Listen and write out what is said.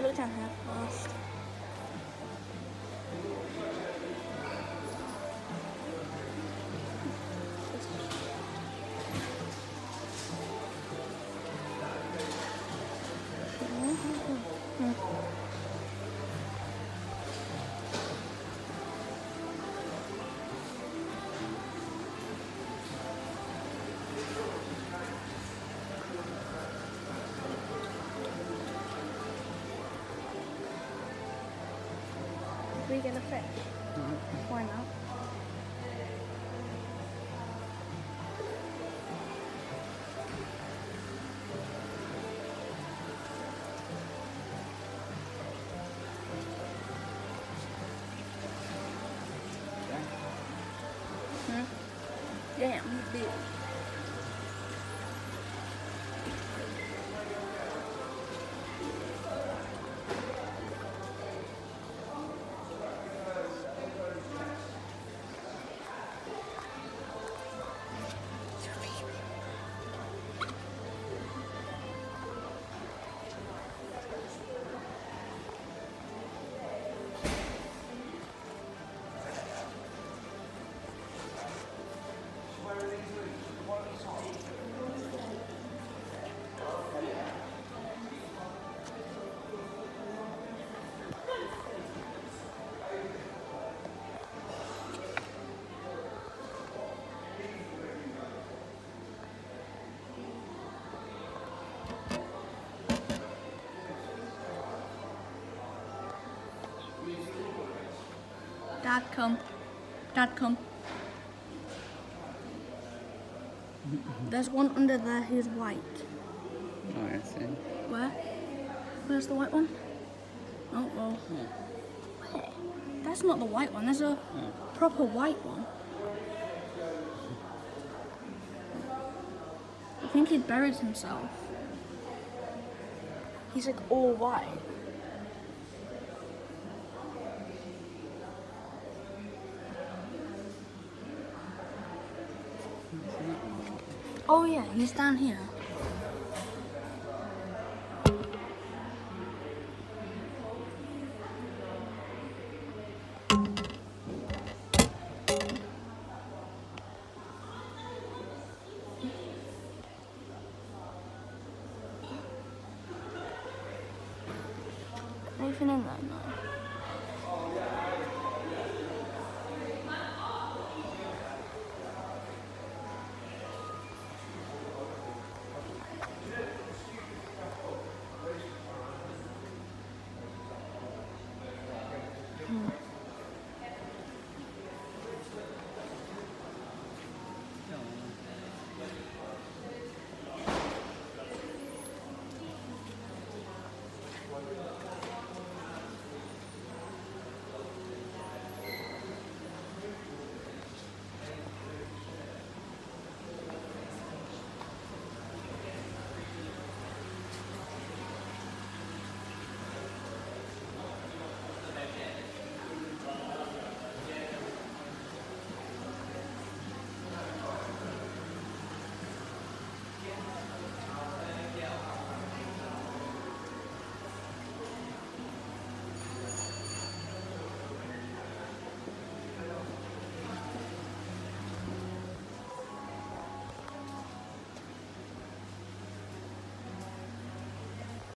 look down here first. We get a fish? Why not? Damn, he's big. Dad, come. Dad, come. There's one under there who's white. Oh, I see. Where? Where's the white one? Oh, well. Oh. Where? That's not the white one. There's a proper white one. I think he buried himself. He's like all white. Oh yeah, he's down here. Anything in there? No.